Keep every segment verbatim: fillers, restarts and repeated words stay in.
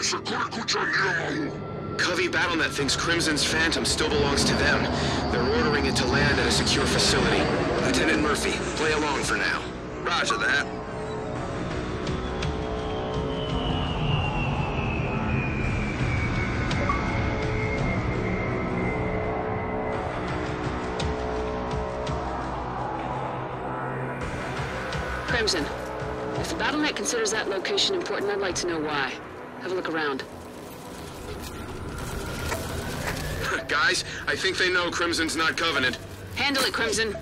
Covey Battlenet thinks Crimson's Phantom still belongs to them. They're ordering it to land at a secure facility. Lieutenant Murphy, play along for now. Roger that. Crimson, if the Battlenet considers that location important, I'd like to know why. Have a look around. Guys, I think they know Crimson's not Covenant. Handle it, Crimson.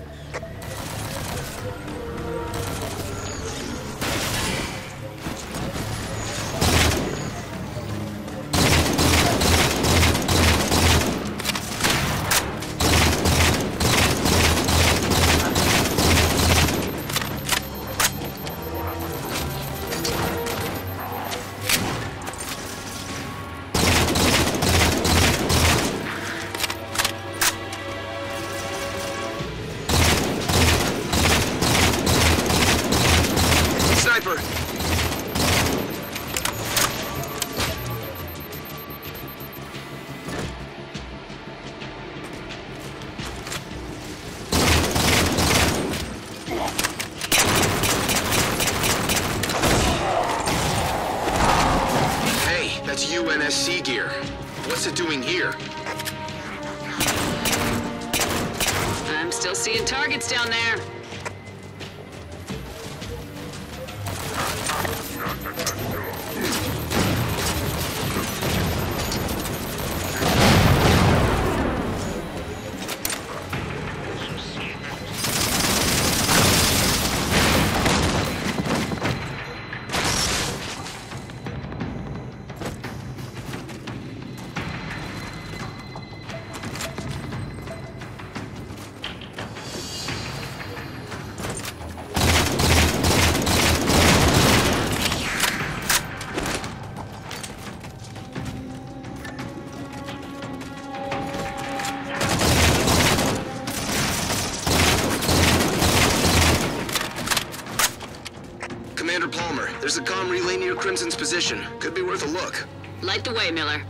U N S C gear. What's it doing here? I'm still seeing targets down there. Commander Palmer, there's a comm relay near Crimson's position. Could be worth a look. Light the way, Miller.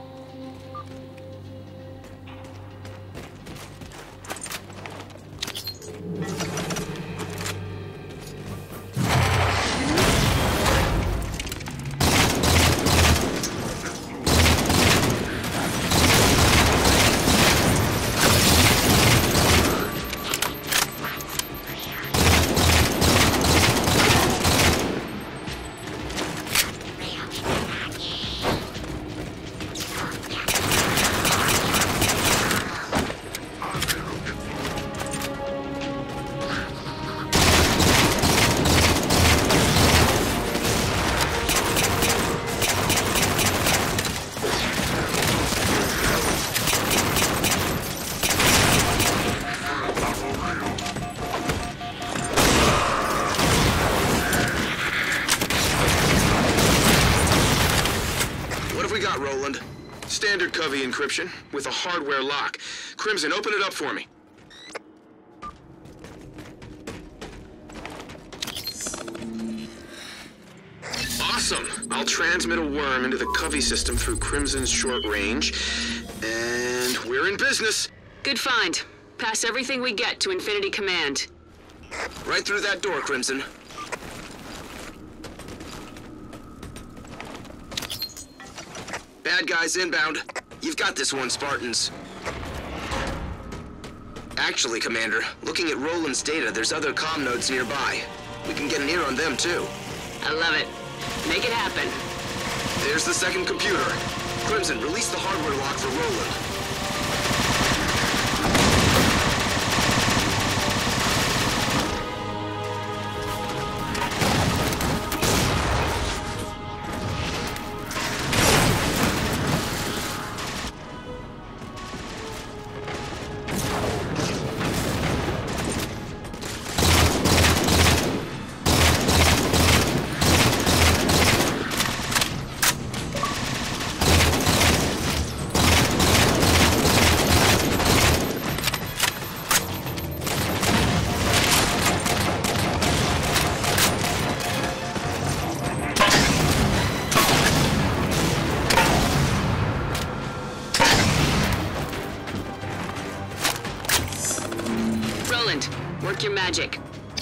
Roland. Standard Covey encryption with a hardware lock. Crimson, open it up for me. Awesome! I'll transmit a worm into the Covey system through Crimson's short range, and we're in business. Good find. Pass everything we get to Infinity Command. Right through that door, Crimson. Bad guys inbound. You've got this one, Spartans. Actually, Commander, looking at Roland's data, there's other comm nodes nearby. We can get an ear on them, too. I love it. Make it happen. There's the second computer. Crimson, release the hardware lock for Roland. your magic.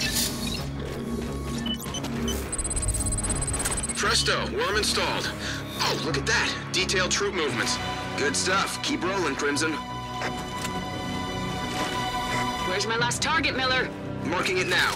Presto, worm installed. Oh, look at that. Detailed troop movements. Good stuff. Keep rolling, Crimson. Where's my last target, Miller? Marking it now.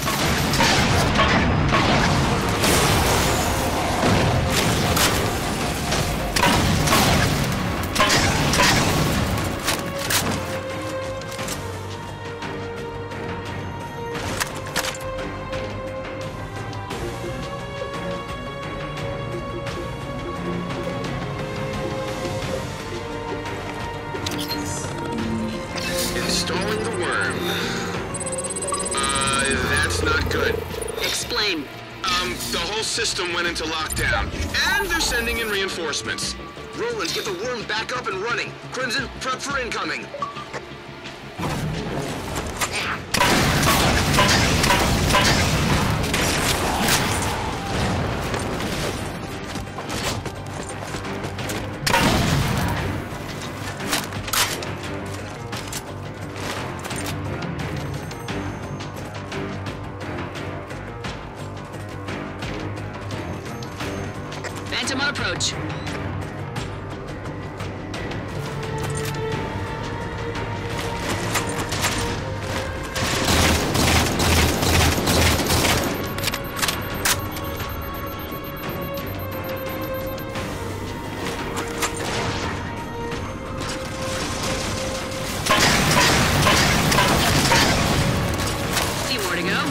Installing the worm. Uh, that's not good. Explain. Um, the whole system went into lockdown, and they're sending in reinforcements. Roland, get the worm back up and running. Crimson, prep for incoming. Phantom on approach. Few more to go.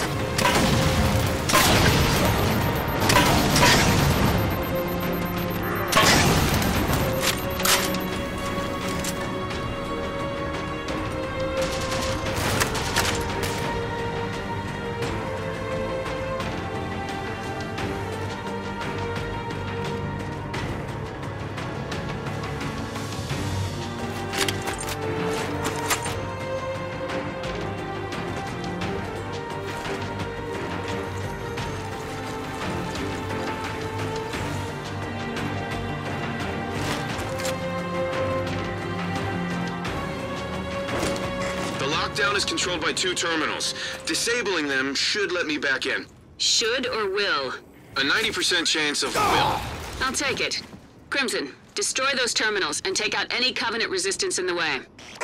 Lockdown is controlled by two terminals. Disabling them should let me back in. Should or will? A ninety percent chance of will. I'll take it. Crimson, destroy those terminals and take out any Covenant resistance in the way.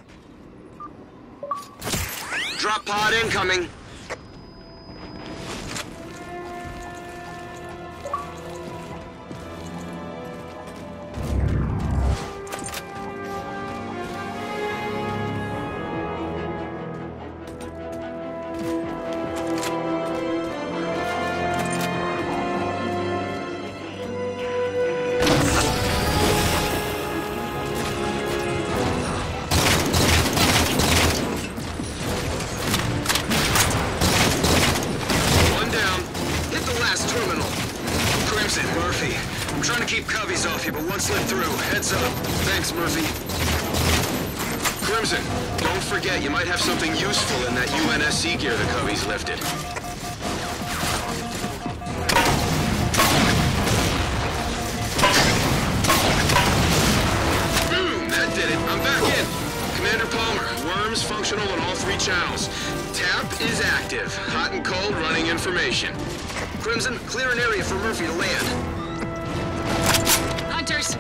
Drop pod incoming. Terminal. Crimson, Murphy. I'm trying to keep coveys off you, but one slipped through. Heads up. Thanks, Murphy. Crimson, don't forget you might have something useful in that U N S C gear the coveys lifted. Boom! That did it. I'm back in. Commander Palmer, worms functional on all three channels. Tap is active. Hot and cold running information. Crimson, clear an area for Murphy to land. Hunters!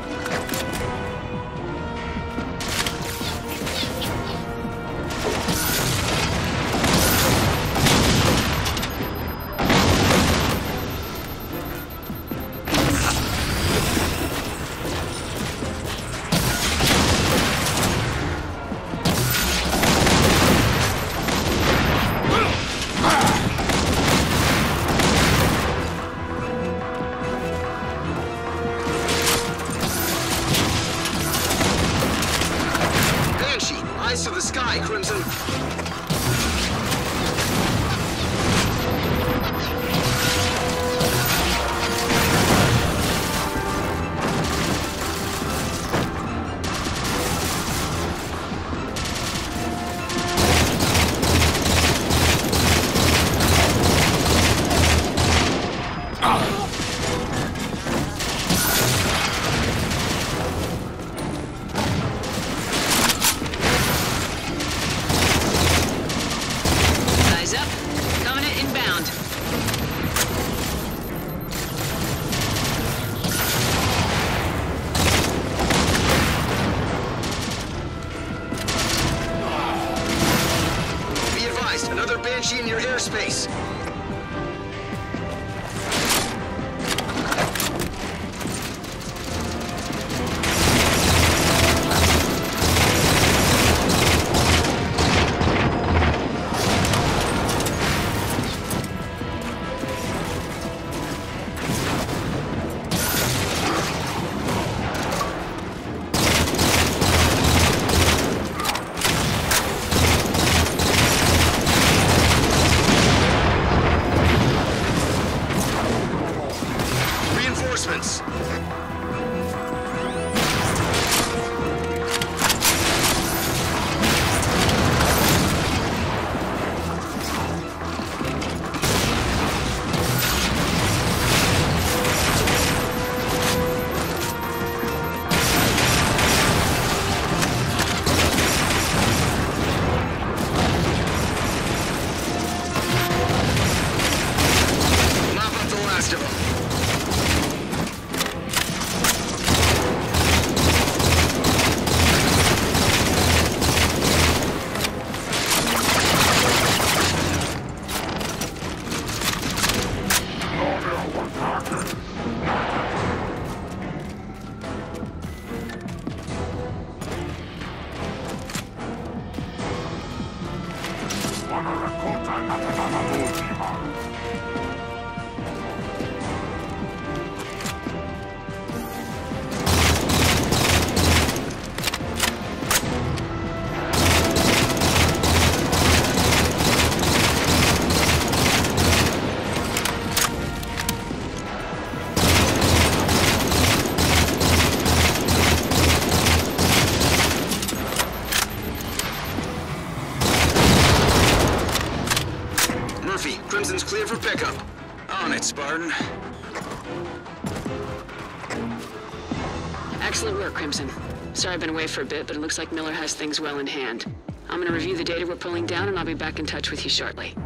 On it, Spartan. Excellent work, Crimson. Sorry I've been away for a bit, but it looks like Miller has things well in hand. I'm gonna review the data we're pulling down, and I'll be back in touch with you shortly.